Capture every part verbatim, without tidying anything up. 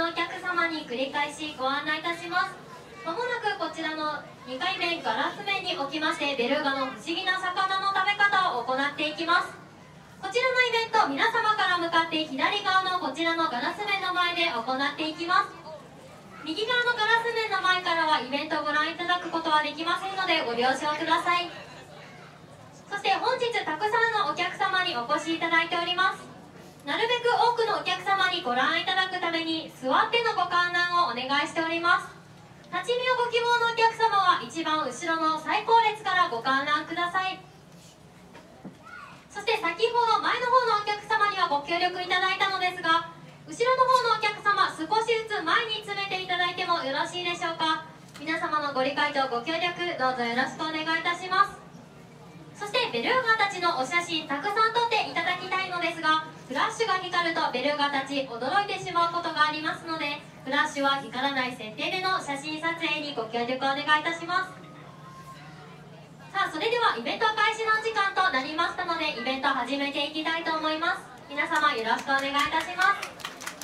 のお客様に繰り返しご案内いたします。まもなくこちらのにかいめんガラス面におきましてベルーガの不思議な魚の食べ方を行っていきます。こちらのイベント、皆様から向かって左側のこちらのガラス面の前で行っていきます。右側のガラス面の前からはイベントをご覧いただくことはできませんのでご了承ください。そして本日たくさんのお客様にお越しいただいております。なるべく多くのお客様にご覧いただくために座ってのご観覧をお願いしております。立ち見をご希望のお客様は一番後ろの最後列からご観覧ください。そして先ほど前の方のお客様にはご協力いただいたのですが、後ろの方のお客様少しずつ前に詰めていただいてもよろしいでしょうか。皆様のご理解とご協力どうぞよろしくお願いいたします。そしてベルーガたちのお写真たくさん撮っていただきたいのですが、フラッシュが光るとベルーガたち驚いてしまうことがありますので、フラッシュは光らない設定での写真撮影にご協力お願いいたします。さあ、それではイベント開始の時間となりましたので、イベント始めていきたいと思います。皆様よろしくお願いいたします。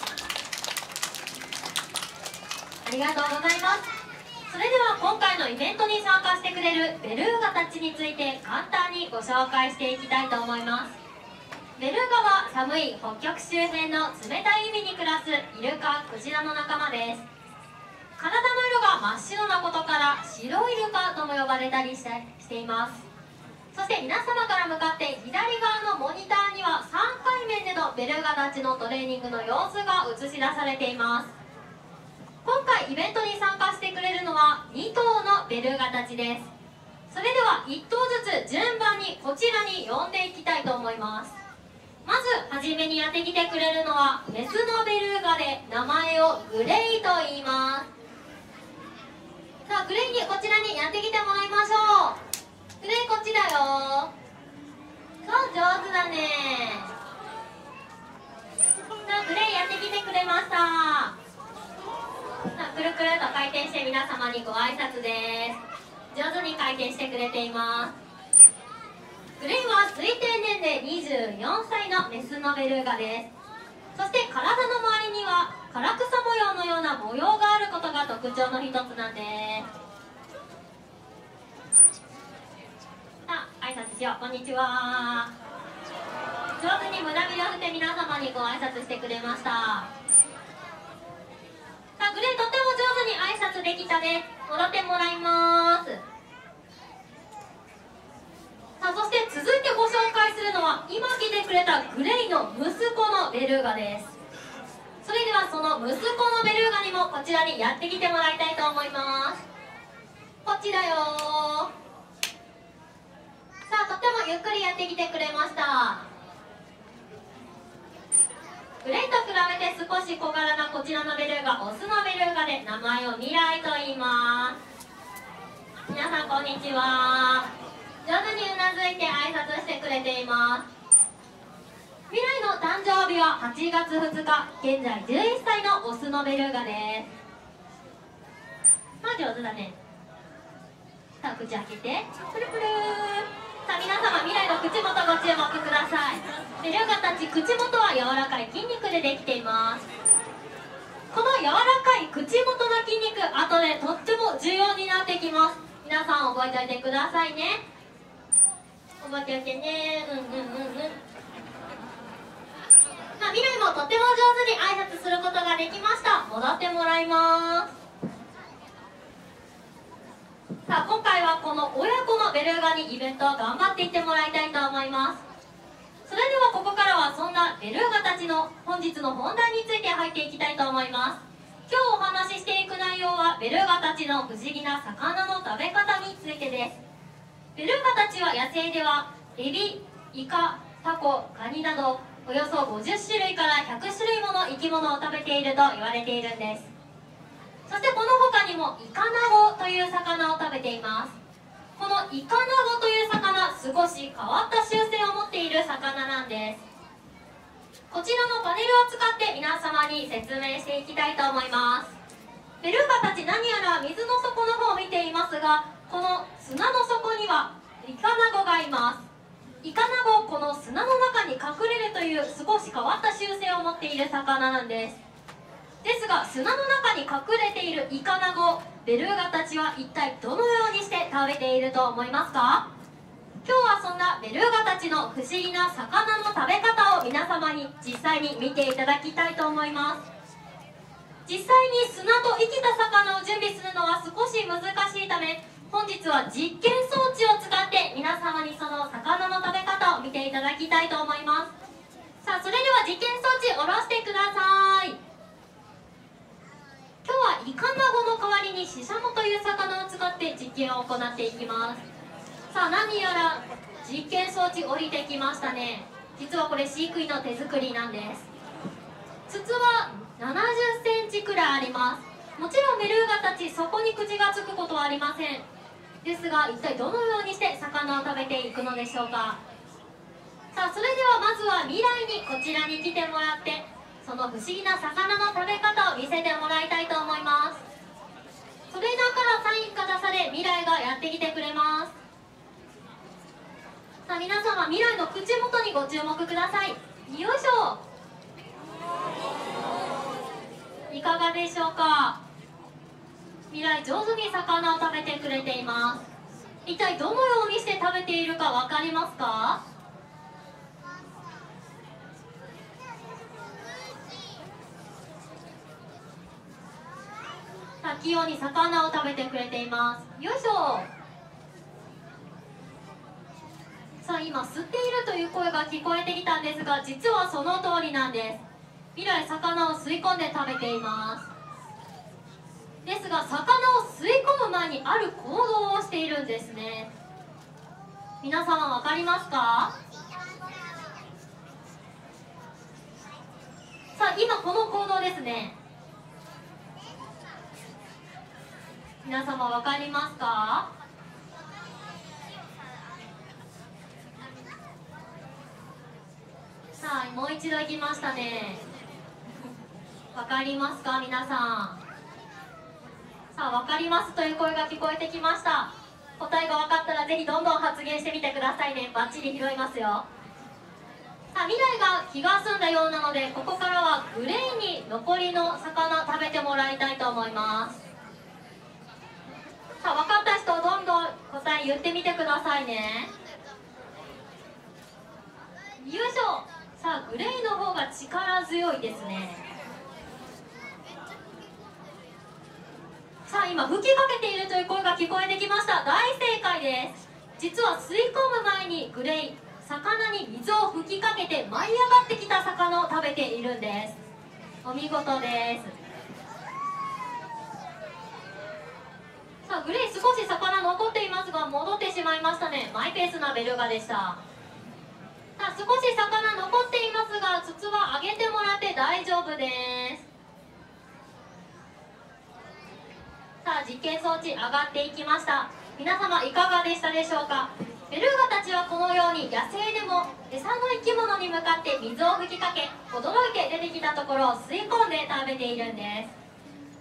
ありがとうございます。それでは今回のイベントに参加してくれるベルーガたちについて簡単にご紹介していきたいと思います。ベルーガは寒い北極周辺の冷たい海に暮らすイルカ、クジラの仲間です。体の色が真っ白なことから白イルカとも呼ばれたりしてしています。そして皆様から向かって左側のモニターにはさんかいめんでのベルーガたちのトレーニングの様子が映し出されています。今回イベントに参加してくれるのはにとうのベルーガたちです。それではいっとうずつ順番にこちらに呼んでいきたいと思います。まずはじめにやってきてくれるのはメスのベルーガで、名前をグレイと言います。さあ、グレイにこちらにやってきてもらいましょう。グレイこっちだよ。そう、上手だね。さあ、グレイやってきてくれました。さあ、くるくると回転して皆様にご挨拶です。上手に回転してくれています。グレイは推定年齢にじゅうよんさいのメスのベルーガです。そして体の周りには唐草模様のような模様があることが特徴の一つなんです。さあ、挨拶しよう。こんにちは。上手に胸びれを振って皆様にご挨拶してくれました。さあ、グレイとっても上手に挨拶できたね。戻ってもらいます。さあ、そして続いてご紹介するのは今来てくれたグレイの息子のベルーガです。それではその息子のベルーガにもこちらにやってきてもらいたいと思います。こっちだよ。さあ、とってもゆっくりやってきてくれました。グレイと比べて少し小柄なこちらのベルーガ、オスのベルーガで、名前をミライと言います。皆さんこんにちは。上手にうなずいて挨拶してくれています。未来の誕生日ははちがつふつか、現在じゅういっさいのオスのベルーガです。まあ上手だね。さあ、口開けてプルプル。さあ、皆様未来の口元ご注目ください。ベルーガたち口元は柔らかい筋肉でできています。この柔らかい口元の筋肉、後でとっても重要になってきます。皆さん覚えておいてくださいね。覚えておいてね。うんうんうんうん。さあ、未来もとっても上手に挨拶することができました。戻ってもらいます。さあ、今回はこの親子のベルーガにイベントを頑張っていってもらいたいと思います。それではここからはそんなベルーガたちの本日の本題について入っていきたいと思います。今日お話ししていく内容はベルーガたちの不思議な魚の食べ方についてです。ベルーガたちは野生ではエビ、イカ、タコ、カニなどおよそごじゅっしゅるいからひゃくしゅるいもの生き物を食べていると言われているんです。そしてこの他にもイカナゴという魚を食べています。このイカナゴという魚、少し変わった習性を持っている魚なんです。こちらのパネルを使って皆様に説明していきたいと思います。ベルーガたち何やら水の底の方を見ていますが、この砂の底にはイカナゴがいます。イカナゴ、この砂の中に隠れるという少し変わった習性を持っている魚なんです。 ですが砂の中に隠れているイカナゴ、ベルーガたちは一体どのようにして食べていると思いますか？今日はそんなベルーガたちの不思議な魚の食べ方を皆様に実際に見ていただきたいと思います。実際に砂と生きた魚を準備するのは少し難しいため、本日は実験装置を使って皆様にその魚の食べ方を見ていただきたいと思います。さあ、それでは実験装置下ろしてください。今日はイカナゴの代わりにシシャモという魚を使って実験を行っていきます。さあ、何やら実験装置降りてきましたね。実はこれ飼育員の手作りなんです。筒はななじゅっセンチくらいあります。もちろんベルーガたちそこに口がつくことはありません。ですが一体どのようにして魚を食べていくのでしょうか。さあ、それではまずは未来にこちらに来てもらって、その不思議な魚の食べ方を見せてもらいたいと思います。トレーナーからサインが出され、未来がやってきてくれます。さあ、皆様未来の口元にご注目ください。よいしょ。いかがでしょうか。未来上手に魚を食べてくれています。一体どのようにして食べているか分かりますか？さあ、器用に魚を食べてくれています。よいしょ。さあ、今吸っているという声が聞こえてきたんですが、実はその通りなんです。未来魚を吸い込んで食べています。ですが魚を吸い込む前にある行動をしているんですね。皆様分かりますか？さあ、今この行動ですね。皆様分かりますか？さあ、もう一度いきましたね。分かりますか皆さん。さあ、分かりますという声が聞こえてきました。答えが分かったらぜひどんどん発言してみてくださいね。バッチリ拾いますよ。さあ、未来が気が済んだようなので、ここからはグレイに残りの魚食べてもらいたいと思います。さあ、分かった人どんどん答え言ってみてくださいね。よいしょ。さあ、グレイの方が力強いですね。さあ、今吹きかけているという声が聞こえてきました。大正解です。実は吸い込む前にグレイ、魚に水を吹きかけて舞い上がってきた魚を食べているんです。お見事です。さあ、グレイ少し魚残っていますが戻ってしまいましたね。マイペースなベルーガでした。さあ、少し魚残っていますが筒は上げてもらって大丈夫です。さあ、実験装置上がっていきました。皆様いかがでしたでしょうか。ベルーガたちはこのように野生でも餌の生き物に向かって水を吹きかけ、驚いて出てきたところを吸い込んで食べているんです。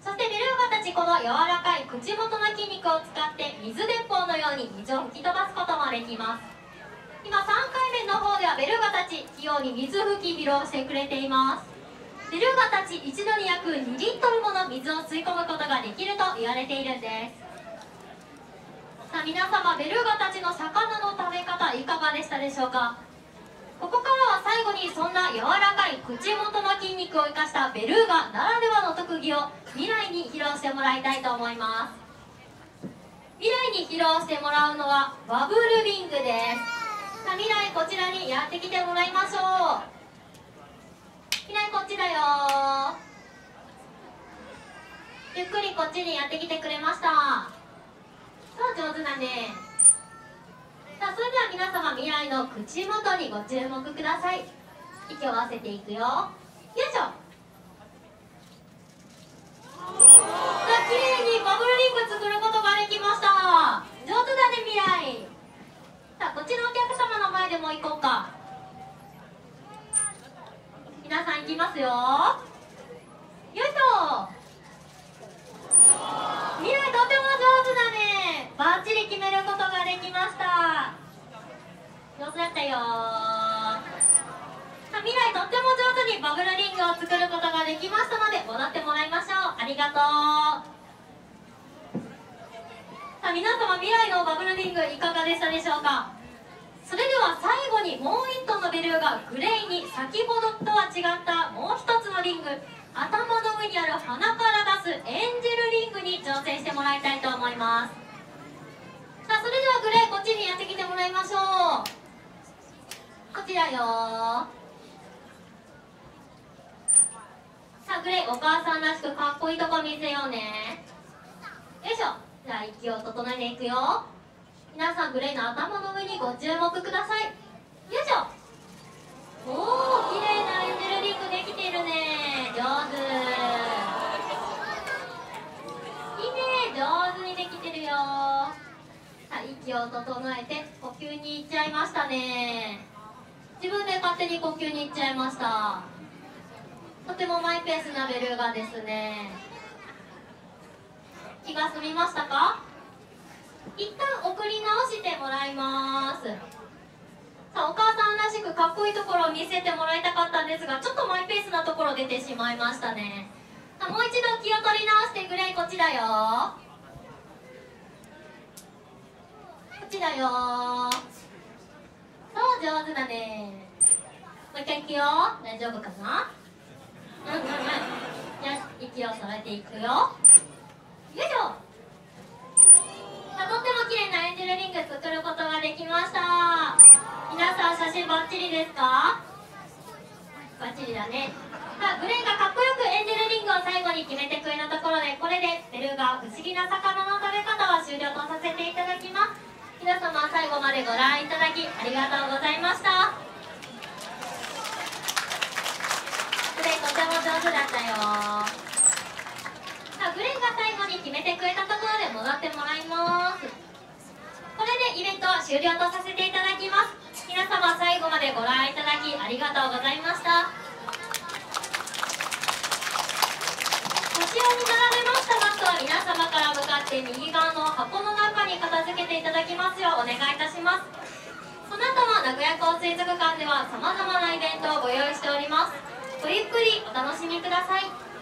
そしてベルーガたちこの柔らかい口元の筋肉を使って水鉄砲のように水を吹き飛ばすこともできます。今さんかいめの方ではベルーガたち器用に水吹き披露してくれています。ベルーガたち一度に約にリットルもの水を吸い込むことができると言われているんです。さあ、皆様ベルーガたちの魚の食べ方いかがでしたでしょうか。ここからは最後にそんな柔らかい口元の筋肉を生かしたベルーガならではの特技を未来に披露してもらいたいと思います。未来に披露してもらうのはバブルリングです。さあ、未来こちらにやってきてもらいましょう。未来こっちだよ。ゆっくりこっちにやってきてくれました。さあ、上手だね。さあ、それでは皆様未来の口元にご注目ください。息を合わせていくよ。よいしょ。さあ、綺麗にバブルリング作ることができました。上手だね未来。さあ、こっちのお客様の前でも行こうか。皆さん行きますよ。よいしょ。未来とても上手だね。バッチリ決めることができました。上手だったよ。さあ、 未来とっても上手にバブルリングを作ることができましたので戻ってもらいましょう。ありがとう。さあ皆様、未来のバブルリングいかがでしたでしょうか。それでは最後にもういっとんのベルーガグレーに先ほどとは違ったもう一つのリング、頭の上にある鼻から出すエンジェルリングに挑戦してもらいたいと思います。さあそれではグレーこっちにやってきてもらいましょう。こちらよ。さあグレー、お母さんらしくかっこいいとこ見せようね。よいしょ。じゃあ息を整えていくよ。皆さんグレーの頭の上にご注目ください。よいしょ。おお、綺麗なエンジェルリングできているね。上手。いいね、上手にできてるよ。さあ息を整えて呼吸に行っちゃいましたね。自分で勝手に呼吸に行っちゃいました。とてもマイペースなベルーガですね。気が済みましたか。一旦送り直してもらいます。さあお母さんらしくかっこいいところを見せてもらいたかったんですが、ちょっとマイペースなところ出てしまいましたね。さあもう一度気を取り直してグレーこっちだよ。こっちだよ。そう、上手だね。もう一回いくよ。大丈夫かな。うんうんうん。よし、息を揃えていくよ。よいしょ。さあとっても綺麗なエンジェルリング作ることができました。皆さん写真バッチリですか。バッチリだね。さあグレーがかっこよくエンジェルリングを最後に決めてくれたところで、これでベルーガ不思議な魚の食べ方は終了とさせていただきます。皆様最後までご覧いただきありがとうございました。グレーとても上手だったよ。さあグレーが最後に決めてくれたところで戻ってもらいます。これでイベントは終了とさせていただきます。皆様最後までご覧いただきありがとうございました。腰をに並べましたマットは皆様から向かって右側の箱の中に片付けていただきますようお願いいたします。その後も名古屋港水族館ではさまざまなイベントをご用意しております。ごゆっくりお楽しみください。